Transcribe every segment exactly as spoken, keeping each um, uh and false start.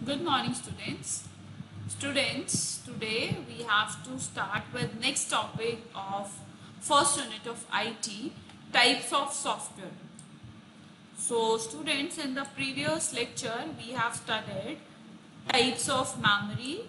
Good morning, students. Students, today we have to start with next topic of first unit of I T, types of software. So, students, in the previous lecture we have studied types of memory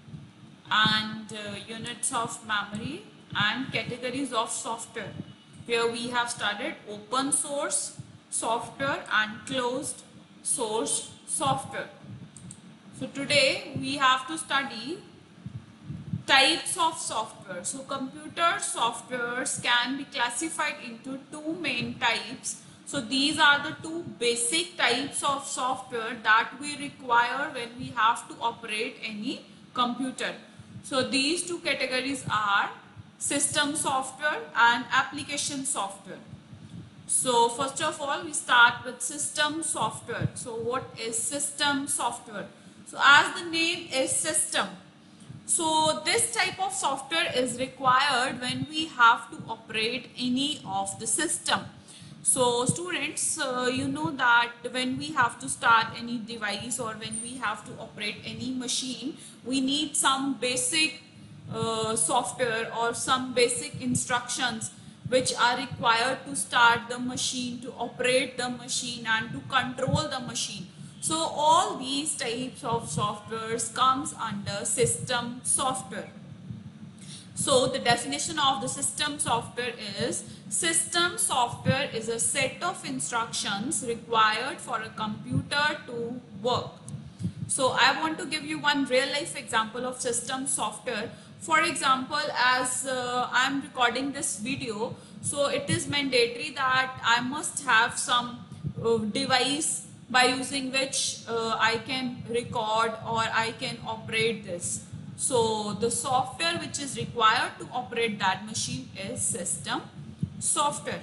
and uh, units of memory and categories of software. Here we have studied open source software and closed source software. So today we have to study types of software. So computer softwares can be classified into two main types. So these are the two basic types of software that we require when we have to operate any computer. So these two categories are system software and application software. So first of all, we start with system software. So what is system software? So as the name is system, so this type of software is required when we have to operate any of the system. So students, uh, you know that when we have to start any device or when we have to operate any machine, we need some basic uh, software or some basic instructions which are required to start the machine, to operate the machine and to control the machine. So all these types of softwares comes under system software. So the definition of the system software is system software is a set of instructions required for a computer to work. So I want to give you one real life example of system software. For example, as uh, I am recording this video, so it is mandatory that I must have some uh, device by using which uh, I can record or I can operate this. So the software which is required to operate that machine is system software.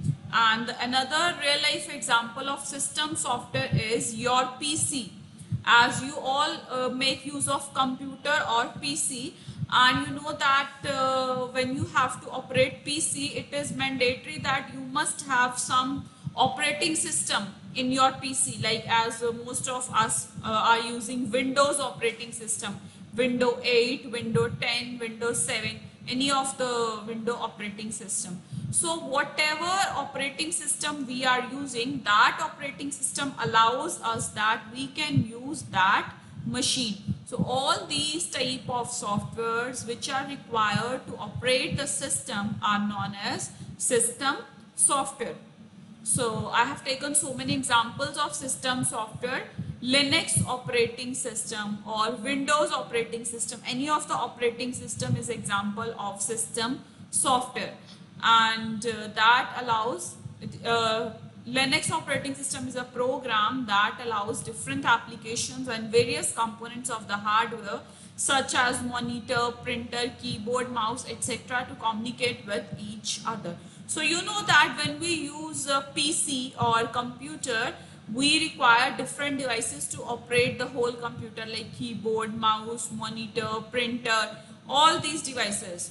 And another real life example of system software is your P C. As you all uh, make use of computer or P C, and you know that uh, when you have to operate P C, it is mandatory that you must have some operating system in your P C, like as uh, most of us uh, are using Windows operating system, Windows eight, Windows ten, Windows seven, any of the Windows operating system. So whatever operating system we are using, that operating system allows us that we can use that machine. So all these type of softwares which are required to operate the system are known as system software. So I have taken so many examples of system software. Linux operating system or Windows operating system, any of the operating system is example of system software, and uh, that allows uh, Linux operating system is a program that allows different applications and various components of the hardware such as monitor, printer, keyboard, mouse, et cetera to communicate with each other. So you know that when we use a P C or computer, we require different devices to operate the whole computer, like keyboard, mouse, monitor, printer, all these devices.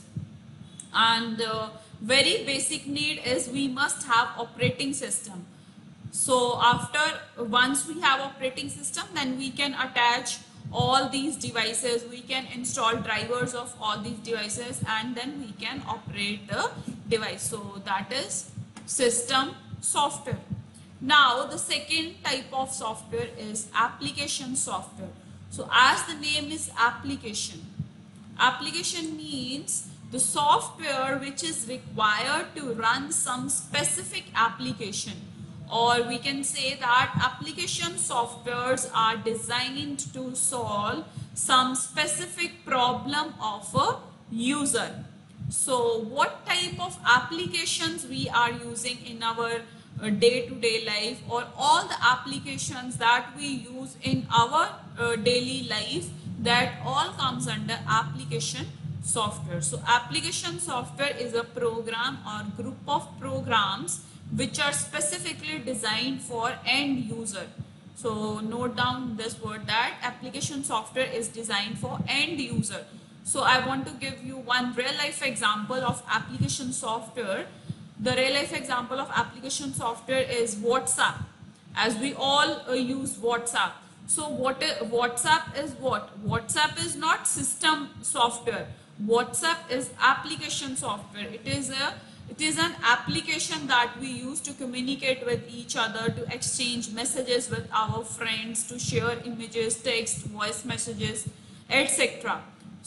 And uh, very basic need is we must have operating system. So after once we have operating system, then we can attach all these devices, we can install drivers of all these devices, and then we can operate the device. So that is system software. Now the second type of software is application software. So as the name is application, application means the software which is required to run some specific application, or we can say that application softwares are designed to solve some specific problem of a user. So what type of applications we are using in our day-to-day -day life, or all the applications that we use in our uh, daily life, that all comes under application software. So application software is a program or group of programs which are specifically designed for end user. So note down this word, that application software is designed for end user. So I want to give you one real life example of application software. The real life example of application software is WhatsApp. As we all uh, use WhatsApp. So what is, WhatsApp is what? WhatsApp is not system software. WhatsApp is application software. It is a it is an application that we use to communicate with each other, to exchange messages with our friends, to share images, text, voice messages, et cetera.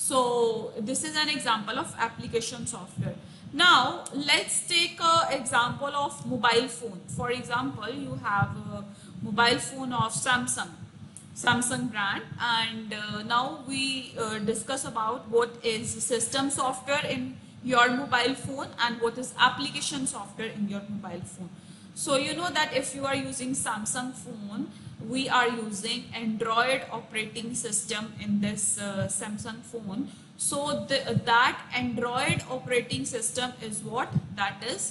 So this is an example of application software. Now let's take an example of mobile phone. For example, you have a mobile phone of Samsung. Samsung brand, and uh, now we uh, discuss about what is system software in your mobile phone and what is application software in your mobile phone. So you know that if you are using Samsung phone, we are using Android operating system in this uh, Samsung phone. So the, that Android operating system is what? That is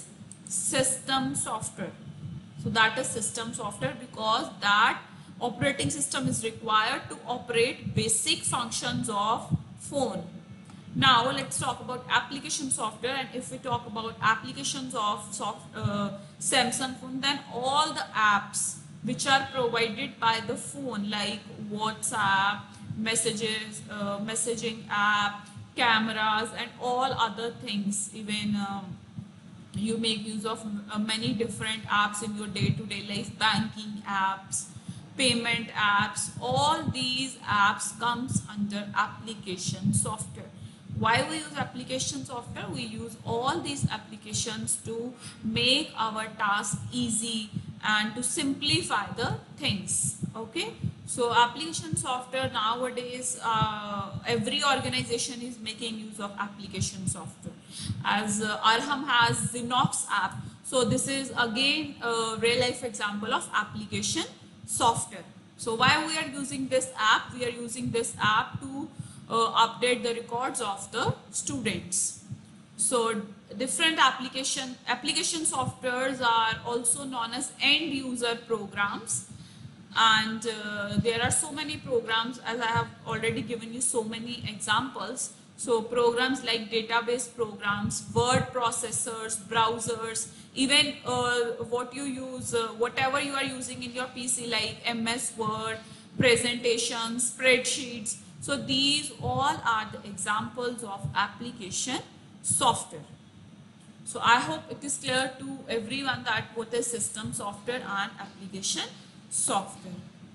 system software. So that is system software because that operating system is required to operate basic functions of phone. Now let's talk about application software, and if we talk about applications of soft, uh, Samsung phone, then all the apps which are provided by the phone like WhatsApp, messages, uh, messaging app, cameras and all other things, even um, you make use of uh, many different apps in your day-to-day life, banking apps, payment apps, all these apps comes under application software. Why we use application software? We use all these applications to make our task easy and to simplify the things. Okay, so application software nowadays, uh, every organization is making use of application software. As uh, Arham has Zenox app, so this is again a real life example of application software. So why we are using this app? We are using this app to uh, update the records of the students. So different application application softwares are also known as end user programs, and uh, there are so many programs, as I have already given you so many examples. So programs like database programs, word processors, browsers, even uh, what you use, uh, whatever you are using in your P C like M S Word, presentations, spreadsheets. So these all are the examples of application software. So I hope it is clear to everyone that what is system software and application software.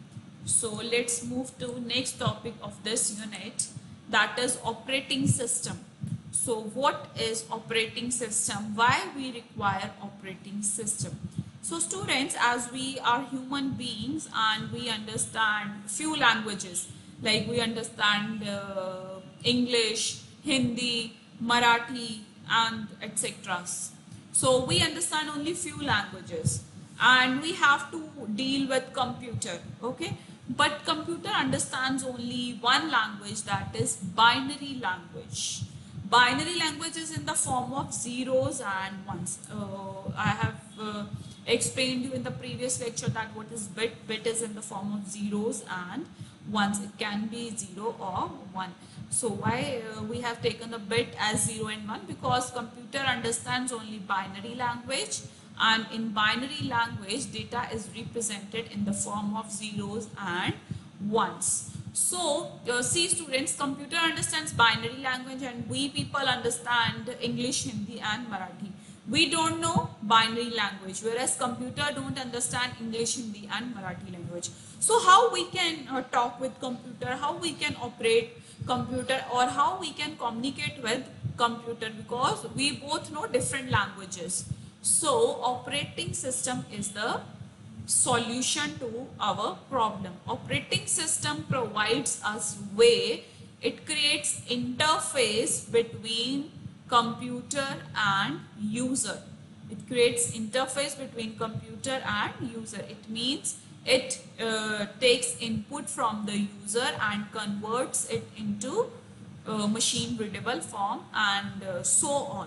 So let's move to next topic of this unit, that is operating system. So what is operating system? Why we require operating system? So students, as we are human beings and we understand few languages, like we understand uh, English, Hindi, Marathi and et cetera. So we understand only few languages and we have to deal with computer, okay? But computer understands only one language, that is binary language. Binary language is in the form of zeros and ones. Uh, I have uh, explained you in the previous lecture that what is bit. Bit is in the form of zeros and ones. It can be zero or one. So why uh, we have taken the bit as zero and one? Because computer understands only binary language, and in binary language data is represented in the form of zeros and ones. So uh, see students, computer understands binary language and we people understand English, Hindi and Marathi. We don't know binary language, whereas computer don't understand English, Hindi and Marathi language. So how we can uh, talk with computer, how we can operate computer, or how we can communicate with computer, because we both know different languages. So operating system is the solution to our problem. Operating system provides us way, it creates interface between computer and user. It creates interface between computer and user. It means it uh, takes input from the user and converts it into uh, machine readable form and uh, so on.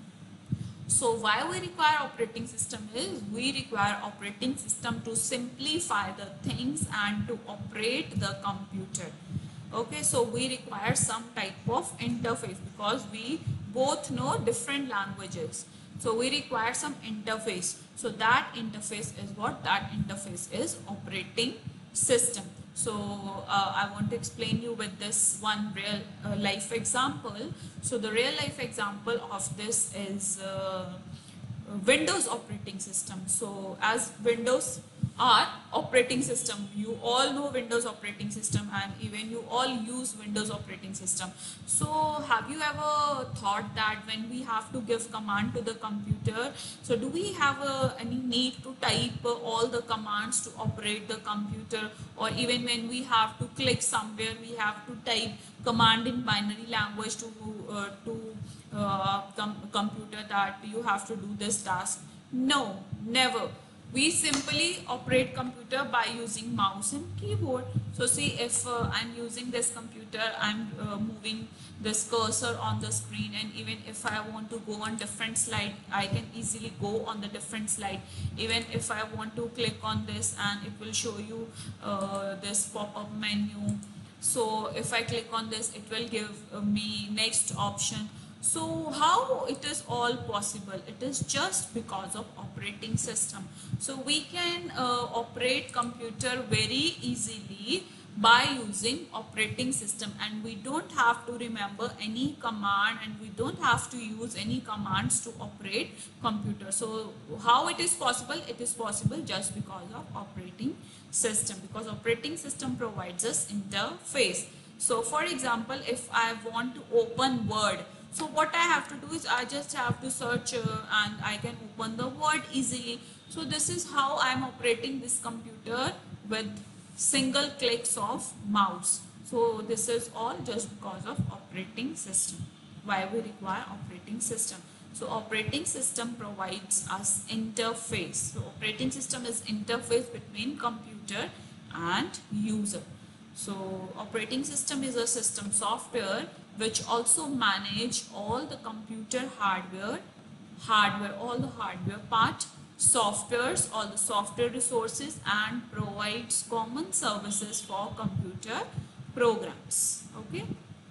So why we require operating system is we require operating system to simplify the things and to operate the computer. Okay, so we require some type of interface because we both know different languages. So we require some interface. So that interface is what? That interface is operating system. So uh, I want to explain you with this one real uh, life example. So the real life example of this is uh, Windows operating system. So as Windows are operating system, you all know Windows operating system, and even you all use Windows operating system. So have you ever thought that when we have to give command to the computer, so do we have uh, any need to type uh, all the commands to operate the computer, or even when we have to click somewhere we have to type command in binary language to uh, to uh, com computer that you have to do this task? No, never. We simply operate computer by using mouse and keyboard. So see, if uh, I'm using this computer, I'm uh, moving this cursor on the screen, and even if I want to go on different slide, I can easily go on the different slide. Even if I want to click on this, and it will show you uh, this pop-up menu. So if I click on this, it will give uh, me next option. So how it is all possible? It is just because of operating system. So we can uh, operate computer very easily by using operating system, and we don't have to remember any command, and we don't have to use any commands to operate computer. So how it is possible? It is possible just because of operating system, because operating system provides us interface. So for example, if I want to open Word, so what I have to do is I just have to search uh, and I can open the Word easily. So this is how I am operating this computer with single clicks of mouse. So this is all just because of operating system. Why we require operating system? So operating system provides us interface. So operating system is interface between computer and user. So operating system is a system software which also manage all the computer hardware, hardware, all the hardware part, softwares, all the software resources, and provides common services for computer programs. Okay.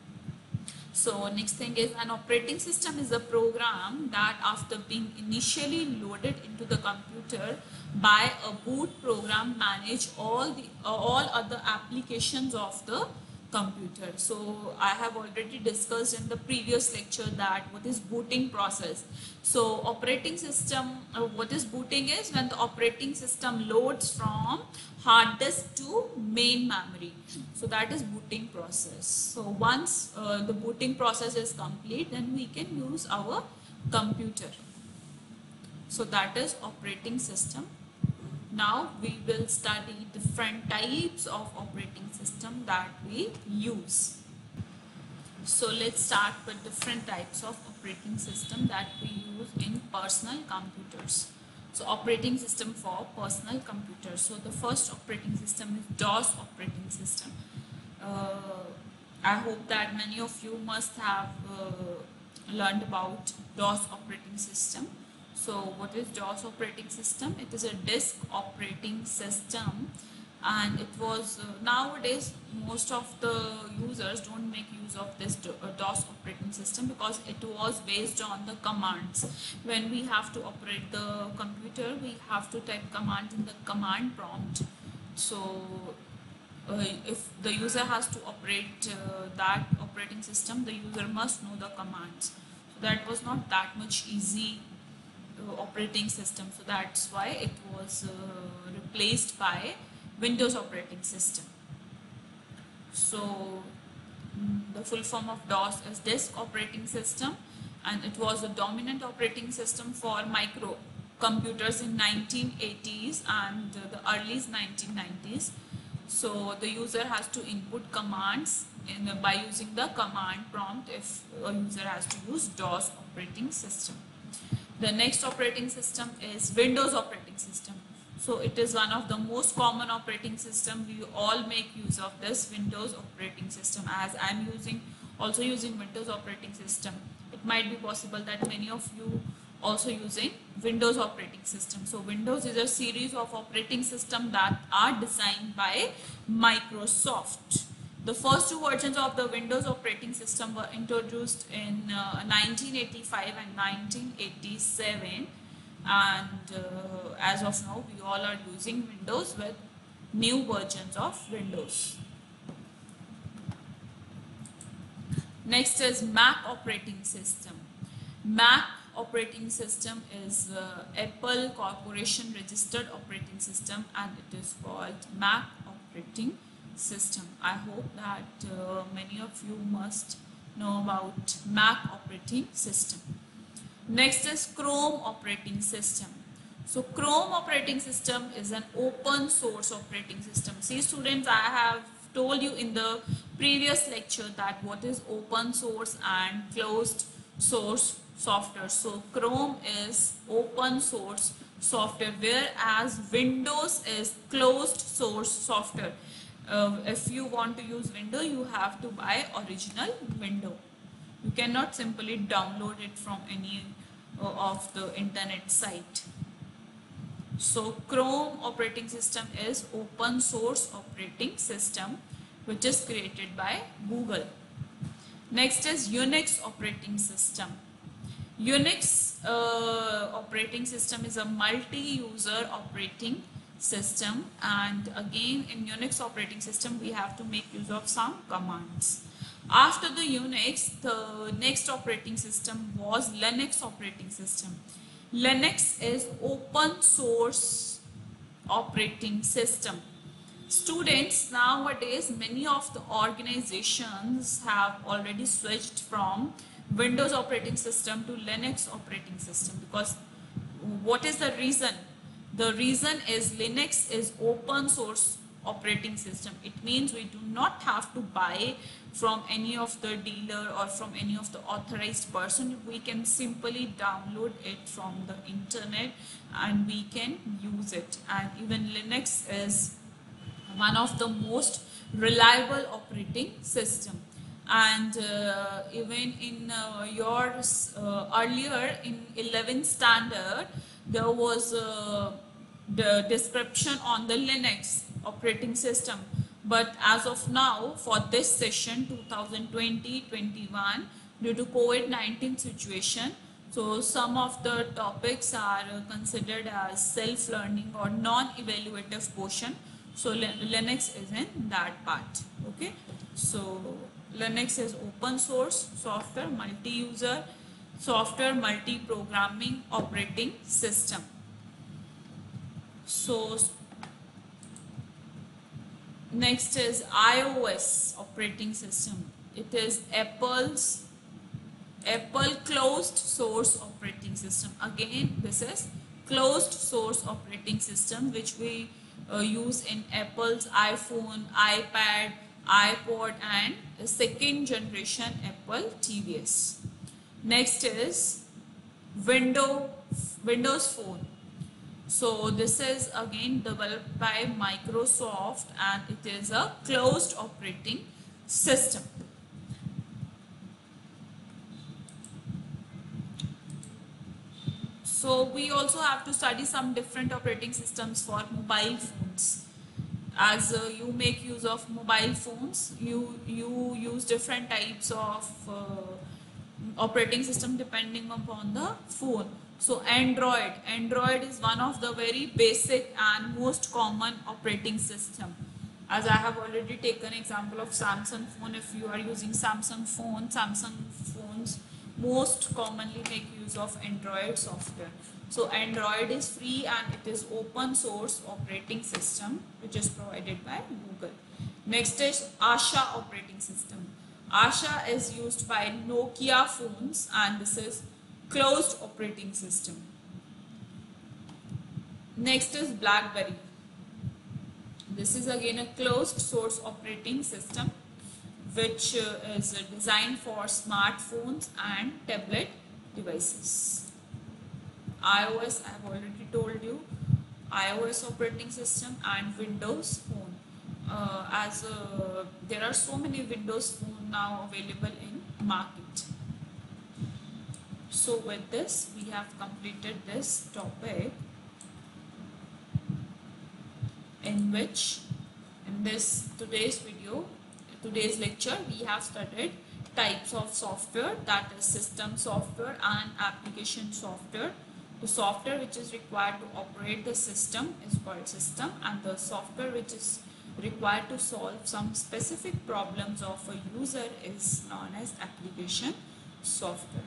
So next thing is, an operating system is a program that after being initially loaded into the computer by a boot program manage all the uh, all other applications of the computer. So I have already discussed in the previous lecture that what is booting process. So operating system, uh, what is booting is when the operating system loads from hard disk to main memory. So that is booting process. So once uh, the booting process is complete, then we can use our computer. So that is operating system. Now we will study different types of operating system that we use. So let's start with different types of operating system that we use in personal computers. So operating system for personal computers. So the first operating system is DOS operating system. Uh, I hope that many of you must have uh, learned about DOS operating system. So what is DOS operating system? It is a disk operating system, and it was uh, nowadays most of the users don't make use of this DOS operating system because it was based on the commands. When we have to operate the computer, we have to type command in the command prompt. So uh, if the user has to operate uh, that operating system, the user must know the commands. So that was not that much easy uh, operating system. So that's why it was uh, replaced by Windows operating system. So mm, the full form of DOS is disk operating system, and it was a dominant operating system for micro computers in nineteen eighties and uh, the early nineteen nineties. So the user has to input commands in, uh, by using the command prompt if a user has to use DOS operating system. The next operating system is Windows operating system. So it is one of the most common operating system. We all make use of this Windows operating system. As I am using also using Windows operating system, it might be possible that many of you also using Windows operating system. So Windows is a series of operating system that are designed by Microsoft. The first two versions of the Windows operating system were introduced in uh, nineteen eighty-five and nineteen eighty-seven, and uh, as of now we all are using Windows with new versions of Windows. Next is Mac operating system. Mac operating system is uh, Apple Corporation registered operating system, and it is called Mac operating system. I hope that uh, many of you must know about Mac operating system. Next is Chrome operating system. So Chrome operating system is an open source operating system. See students, I have told you in the previous lecture that what is open source and closed source software. So Chrome is open source software, whereas Windows is closed source software. Uh, if you want to use Windows, you have to buy original Windows. You cannot simply download it from any uh, of the internet site. So Chrome operating system is open source operating system which is created by Google. Next is Unix operating system. Unix uh, operating system is a multi-user operating system, and again in Unix operating system we have to make use of some commands. After the Unix, the next operating system was Linux operating system. Linux is open source operating system. Students, nowadays many of the organizations have already switched from Windows operating system to Linux operating system, because what is the reason? The reason is Linux is open source operating system. It means we do not have to buy from any of the dealer or from any of the authorized person. We can simply download it from the internet and we can use it. And even Linux is one of the most reliable operating system. And uh, even in uh, your uh, earlier in eleventh standard, there was uh, the description on the Linux operating system. But as of now, for this session two thousand twenty twenty-one, due to COVID nineteen situation, so some of the topics are considered as self-learning or non-evaluative portion. So Linux is in that part. Okay. So Linux is open source software, multi-user software, multi-programming operating system. So next is iOS operating system. It is Apple's Apple closed source operating system. Again, this is closed source operating system which we uh, use in Apple's iPhone, iPad, iPod and second generation Apple T V S. Next is Windows Windows Phone. So this is again developed by Microsoft and it is a closed operating system. So we also have to study some different operating systems for mobile phones. As uh, you make use of mobile phones, you, you use different types of uh, operating system depending upon the phone. So Android, Android is one of the very basic and most common operating system. As I have already taken example of Samsung phone, if you are using Samsung phone, Samsung phones most commonly make use of Android software. So Android is free and it is open source operating system which is provided by Google. Next is Asha operating system. Asha is used by Nokia phones and this is closed operating system. Next is BlackBerry. This is again a closed source operating system which uh, is uh, designed for smartphones and tablet devices. iOS, I have already told you, iOS operating system and Windows Phone. Uh, as uh, there are so many Windows Phone now available in market. So with this, we have completed this topic, in which in this today's video, today's lecture, we have studied types of software, that is system software and application software. The software which is required to operate the system is called system, and the software which is required to solve some specific problems of a user is known as application software.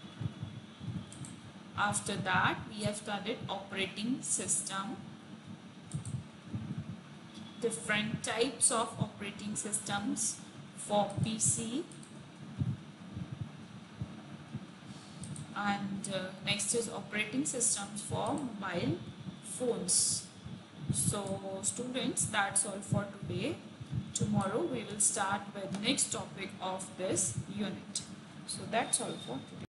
After that, we have studied operating system, different types of operating systems for P C, and uh, next is operating systems for mobile phones. So students, that's all for today. Tomorrow we will start with next topic of this unit. So that's all for today.